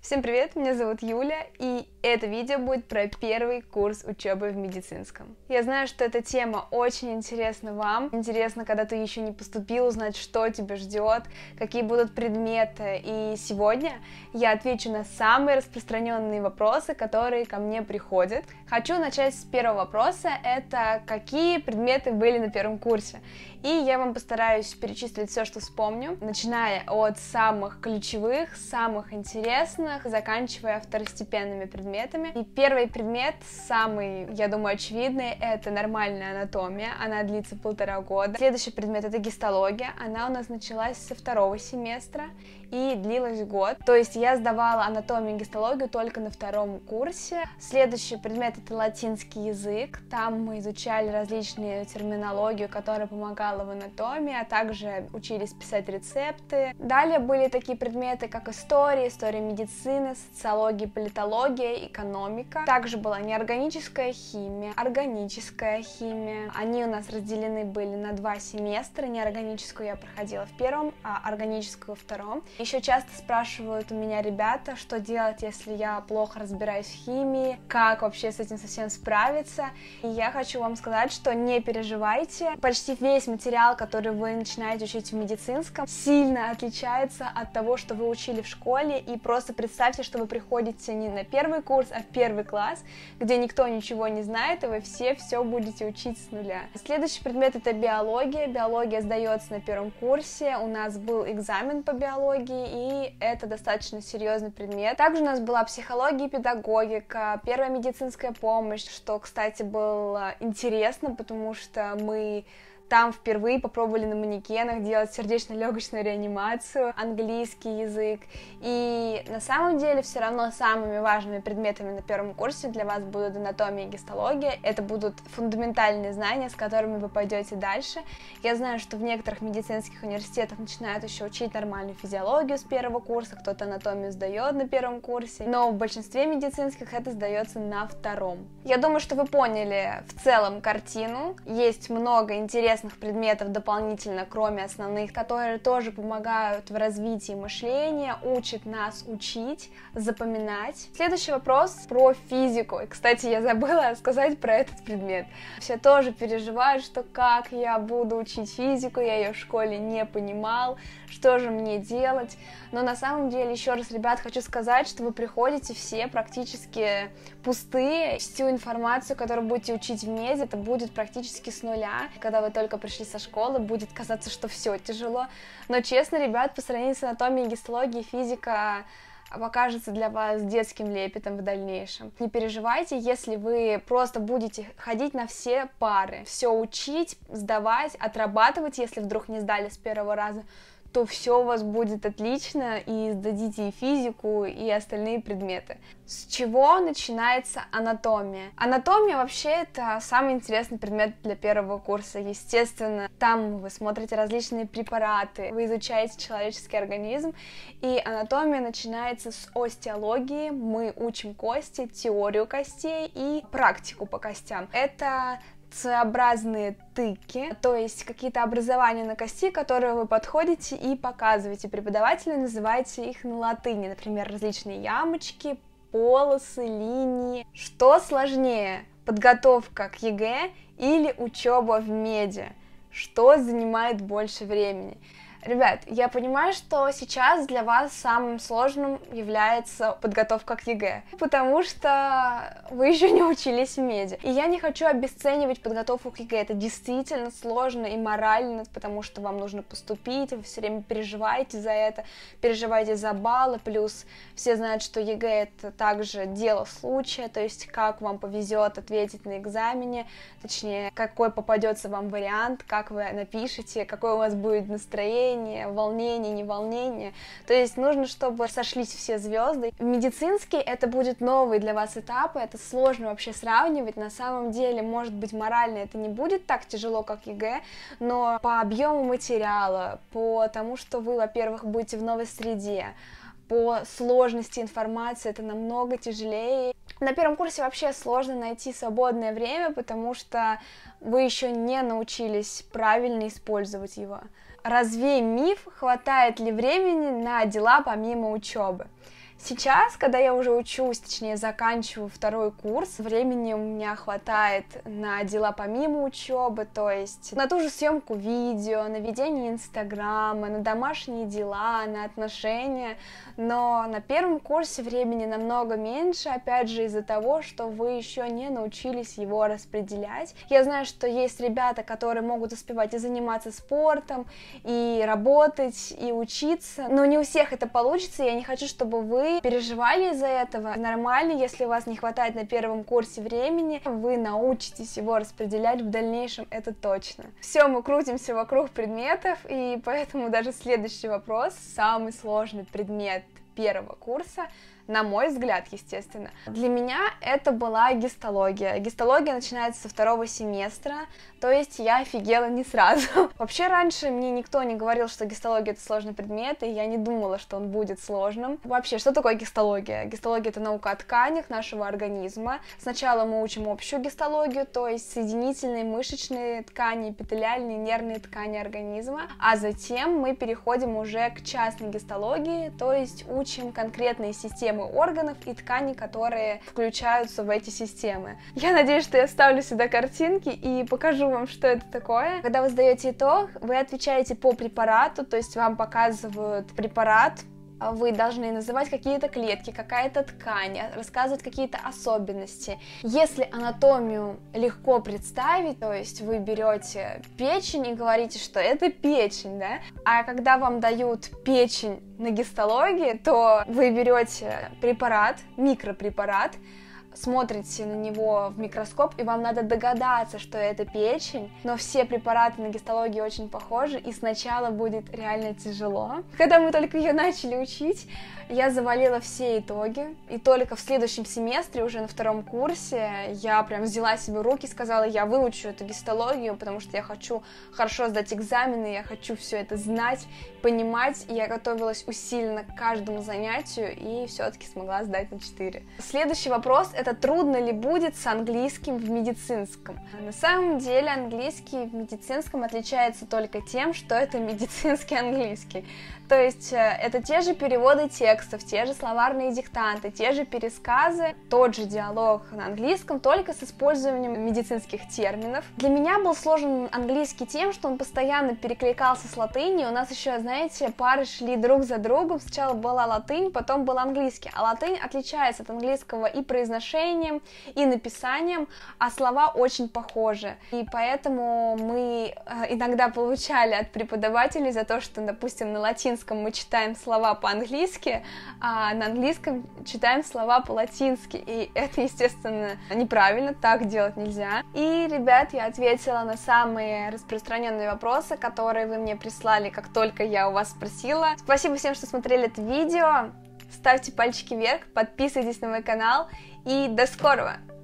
Всем привет, меня зовут Юля, и это видео будет про первый курс учебы в медицинском. Я знаю, что эта тема очень интересна вам. Интересно, когда ты еще не поступил, узнать, что тебя ждет, какие будут предметы. И сегодня я отвечу на самые распространенные вопросы, которые ко мне приходят. Хочу начать с первого вопроса, это какие предметы были на первом курсе. И я вам постараюсь перечислить все, что вспомню, начиная от самых ключевых, самых интересных, заканчивая второстепенными предметами. И первый предмет, самый, я думаю, очевидный, это нормальная анатомия, она длится 1,5 года. Следующий предмет — это гистология, она у нас началась со 2-го семестра и длилась год. То есть я сдавала анатомию и гистологию только на 2-м курсе. Следующий предмет — это латинский язык, там мы изучали различную терминологию, которая помогала в анатомии, а также учились писать рецепты. Далее были такие предметы, как история медицины, социология, политология, экономика. Также была неорганическая химия, органическая химия. Они у нас разделены были на 2 семестра. Неорганическую я проходила в 1-м, а органическую в 2-м. Еще часто спрашивают у меня ребята, что делать, если я плохо разбираюсь в химии, как вообще с этим совсем справиться. И я хочу вам сказать, что не переживайте. Почти весь материал, который вы начинаете учить в медицинском, сильно отличается от того, что вы учили в школе. И просто представьте, что вы приходите не на 1-й курс, а в 1-й класс, где никто ничего не знает, и вы все будете учить с нуля. Следующий предмет — это биология. Биология сдается на 1-м курсе. У нас был экзамен по биологии, и это достаточно серьезный предмет. Также у нас была психология и педагогика, первая медицинская помощь, что, кстати, было интересно, потому что мы там впервые попробовали на манекенах делать сердечно-легочную реанимацию, английский язык. И на самом деле все равно самыми важными предметами на 1-м курсе для вас будут анатомия и гистология. Это будут фундаментальные знания, с которыми вы пойдете дальше. Я знаю, что в некоторых медицинских университетах начинают еще учить нормальную физиологию с 1-го курса, кто-то анатомию сдает на 1-м курсе, но в большинстве медицинских это сдается на 2-м. Я думаю, что вы поняли в целом картину. Есть много интересных предметов дополнительно, кроме основных, которые тоже помогают в развитии мышления, учат нас учить, запоминать. Следующий вопрос про физику. И, кстати, я забыла сказать про этот предмет. Все тоже переживают, что как я буду учить физику, я ее в школе не понимал, что же мне делать. Но на самом деле, еще раз, ребят, хочу сказать, что вы приходите все практически пустые. Всю информацию, которую будете учить в меди, это будет практически с нуля. Когда вы только пришли со школы, будет казаться, что все тяжело. Но честно, ребят, по сравнению с анатомией, гистологией, физика покажется для вас детским лепетом в дальнейшем. Не переживайте, если вы просто будете ходить на все пары, все учить, сдавать, отрабатывать, если вдруг не сдали с 1-го раза, то все у вас будет отлично, и сдадите и физику, и остальные предметы. С чего начинается анатомия? Анатомия вообще это самый интересный предмет для 1-го курса, естественно. Там вы смотрите различные препараты, вы изучаете человеческий организм, и анатомия начинается с остеологии. Мы учим кости, теорию костей и практику по костям. Это Ц-образные тыки, то есть какие-то образования на кости, которые вы подходите и показываете преподавателю, называете их на латыни, например, различные ямочки, полосы, линии. Что сложнее, подготовка к ЕГЭ или учеба в меди? Что занимает больше времени? Ребят, я понимаю, что сейчас для вас самым сложным является подготовка к ЕГЭ, потому что вы еще не учились в меди. И я не хочу обесценивать подготовку к ЕГЭ, это действительно сложно и морально, потому что вам нужно поступить, вы все время переживаете за это, переживаете за баллы, плюс все знают, что ЕГЭ это также дело случая, то есть как вам повезет ответить на экзамене, точнее, какой попадется вам вариант, как вы напишете, какое у вас будет настроение, волнение, неволнение. То есть нужно, чтобы сошлись все звезды. Медицинский это будет новый для вас этап, и это сложно вообще сравнивать. На самом деле, может быть, морально это не будет так тяжело, как ЕГЭ, но по объему материала, по тому, что вы, во-первых, будете в новой среде, по сложности информации это намного тяжелее. На 1-м курсе вообще сложно найти свободное время, потому что вы еще не научились правильно использовать его. Развей миф, хватает ли времени на дела помимо учебы. Сейчас, когда я уже учусь, точнее заканчиваю второй курс, времени у меня хватает на дела помимо учебы, то есть на ту же съемку видео, на ведение инстаграма, на домашние дела, на отношения, но на первом курсе времени намного меньше, опять же из-за того, что вы еще не научились его распределять. Я знаю, что есть ребята, которые могут успевать и заниматься спортом, и работать, и учиться, но не у всех это получится, я не хочу, чтобы вы переживали из-за этого. Нормально, если у вас не хватает на первом курсе времени, вы научитесь его распределять в дальнейшем, это точно. Все, мы крутимся вокруг предметов, и поэтому даже следующий вопрос, самый сложный предмет первого курса, на мой взгляд, естественно. Для меня это была гистология. Гистология начинается со второго семестра, то есть я офигела не сразу. Вообще раньше мне никто не говорил, что гистология это сложный предмет, и я не думала, что он будет сложным. Вообще, что такое гистология? Гистология это наука о тканях нашего организма. Сначала мы учим общую гистологию, то есть соединительные мышечные ткани, эпителиальные, нервные ткани организма, а затем мы переходим уже к частной гистологии, то есть учим конкретные системы органов и тканей, которые включаются в эти системы. Я надеюсь, что я вставлю сюда картинки и покажу вам, что это такое. Когда вы сдаете итог, вы отвечаете по препарату, то есть вам показывают препарат, вы должны называть какие-то клетки, какая-то ткань, рассказывать какие-то особенности. Если анатомию легко представить, то есть вы берете печень и говорите, что это печень, да? А когда вам дают печень на гистологии, то вы берете препарат, микропрепарат, смотрите на него в микроскоп, и вам надо догадаться, что это печень, но все препараты на гистологии очень похожи, и сначала будет реально тяжело. Когда мы только ее начали учить, я завалила все итоги, и только в следующем семестре, уже на втором курсе, я прям взяла себе в руки, сказала, я выучу эту гистологию, потому что я хочу хорошо сдать экзамены, я хочу все это знать, понимать, и я готовилась усиленно к каждому занятию, и все-таки смогла сдать на 4. Следующий вопрос, это трудно ли будет с английским в медицинском? На самом деле английский в медицинском отличается только тем, что это медицинский английский. То есть это те же переводы текстов, те же словарные диктанты, те же пересказы, тот же диалог на английском, только с использованием медицинских терминов. Для меня был сложен английский тем, что он постоянно перекликался с латынью. У нас еще, знаете, пары шли друг за другом. Сначала была латынь, потом был английский. А латынь отличается от английского и произношением, и написанием, а слова очень похожи. И поэтому мы иногда получали от преподавателей за то, что, допустим, на латинском мы читаем слова по-английски, а на английском читаем слова по-латински. И это, естественно, неправильно, так делать нельзя. И, ребят, я ответила на самые распространенные вопросы, которые вы мне прислали, как только я у вас спросила. Спасибо всем, что смотрели это видео. Ставьте пальчики вверх, подписывайтесь на мой канал и до скорого!